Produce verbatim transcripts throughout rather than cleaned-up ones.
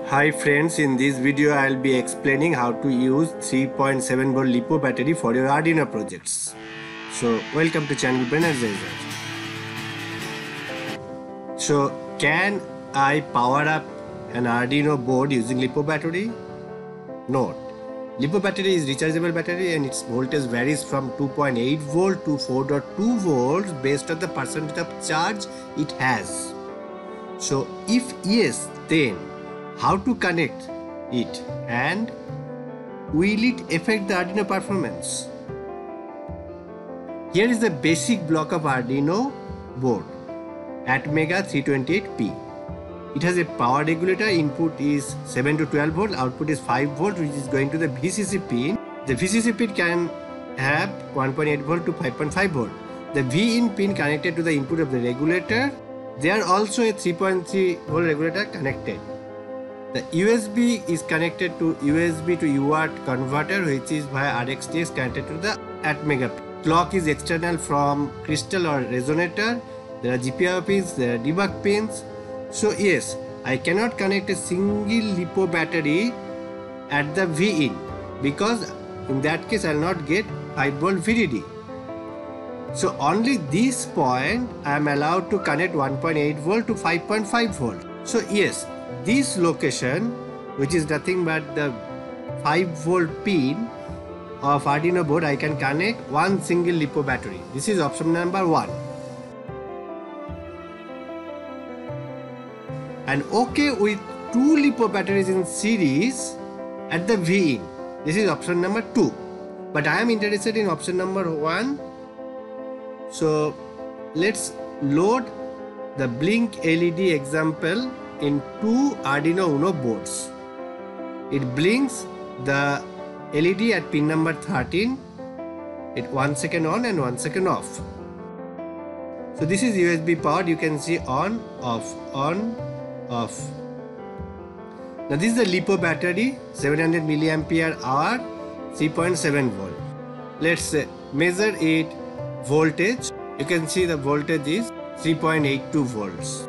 Hi friends, in this video I will be explaining how to use three point seven volt Lipo battery for your Arduino projects. So welcome to channel Brainergiser. So can I power up an Arduino board using Lipo battery? No. Lipo battery is rechargeable battery and its voltage varies from two point eight volt to four point two volts based on the percentage of charge it has. So if yes, then how to connect it and will it affect the Arduino performance? Here is the basic block of Arduino board Atmega three twenty-eight P. It has a power regulator. Input is seven to twelve volt, output is five volt, which is going to the V C C pin. The V C C pin can have one point eight volt to five point five volt. The V in pin connected to the input of the regulator. There also a three point three volt regulator connected. The U S B is connected to U S B to U A R T converter, which is via R X T X connected to the Atmega pin. Clock is external from crystal or resonator. There are G P I O pins, there are debug pins. So yes, I cannot connect a single Lipo battery at the V in because in that case I will not get five volt V D D. So only this point I am allowed to connect one point eight volt to five point five volt. So yes, this location, which is nothing but the five volt pin of Arduino board, I can connect one single Lipo battery. This is option number one. And okay with two Lipo batteries in series at the V in. This is option number two. But I am interested in option number one. So let's load the blink L E D example in two Arduino Uno boards. It blinks the L E D at pin number thirteen. It one second on and one second off. So this is U S B powered. You can see on, off, on, off. Now this is the Lipo battery, seven hundred milliampere hour, three point seven volt. Let's uh, measure it voltage. You can see the voltage is three point eight two volts.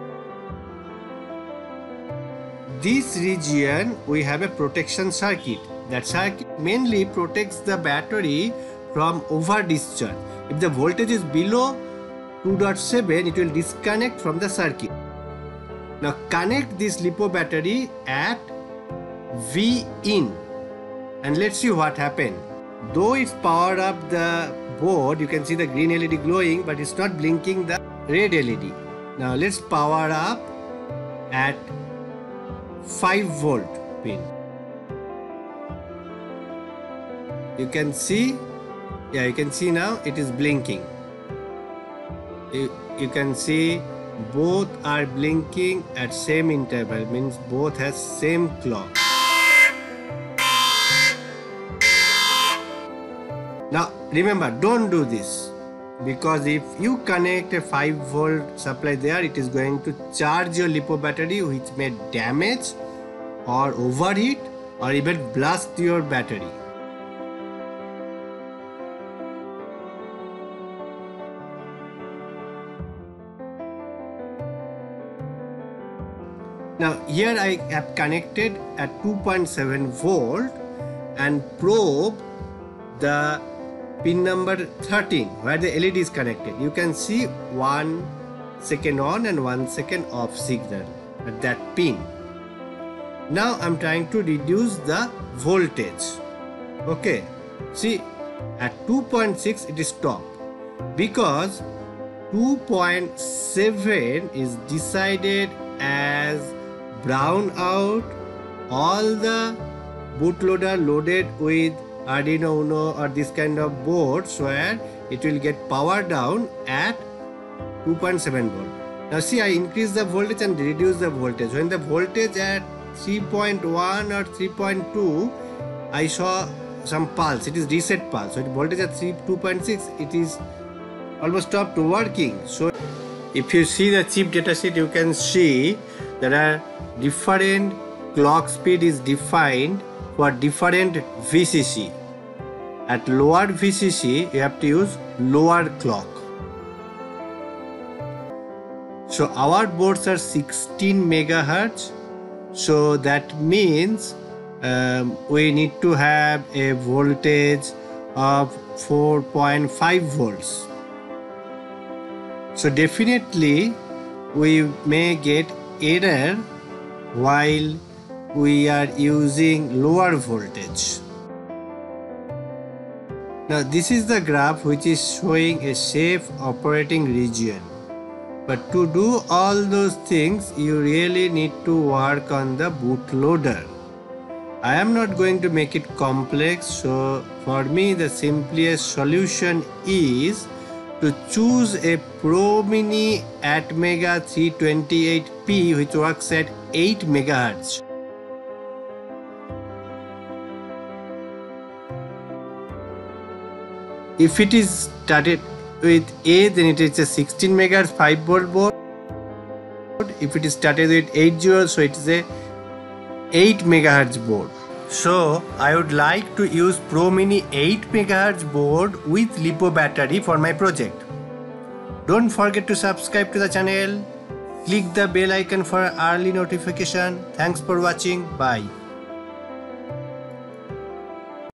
This region we have a protection circuit. That circuit mainly protects the battery from over discharge. If the voltage is below two point seven, it will disconnect from the circuit. Now connect this Lipo battery at V in and let's see what happened. Though it's powered up the board, you can see the green L E D glowing, but it's not blinking the red L E D. Now let's power up at five volt pin. You can see, yeah, you can see now it is blinking. You, you can see both are blinking at same interval, means both has same clock. Now remember, don't do this, because if you connect a five volt supply there, it is going to charge your Lipo battery, which may damage or overheat or even blast your battery. Now here I have connected at two point seven volt and probe the pin number thirteen where the L E D is connected. You can see one second on and one second off signal at that pin. Now I'm trying to reduce the voltage. Okay, see at two point six it is stopped because two point seven is decided as brown out. All the bootloader loaded with Arduino Uno or this kind of boards where it will get power down at two point seven volt. Now see, I increase the voltage and reduce the voltage. When the voltage at three point one or three point two, I saw some pulse. It is reset pulse. So voltage at two point six, it is almost stopped working. So if you see the chip datasheet, you can see there are different clock speed is defined for different V C C. At lower V C C, you have to use lower clock. So our boards are sixteen megahertz. So that means um, we need to have a voltage of four point five volts. So definitely we may get error while we are using lower voltage. Now this is the graph which is showing a safe operating region. But to do all those things, you really need to work on the bootloader. I am not going to make it complex, so for me the simplest solution is to choose a Pro Mini Atmega three twenty-eight P which works at eight megahertz. If it is started with A, then it is a sixteen megahertz five volt board. If it is started with eight zero, so it is a eight megahertz board. So I would like to use Pro Mini eight megahertz board with Lipo battery for my project. Don't forget to subscribe to the channel. Click the bell icon for early notification. Thanks for watching. Bye.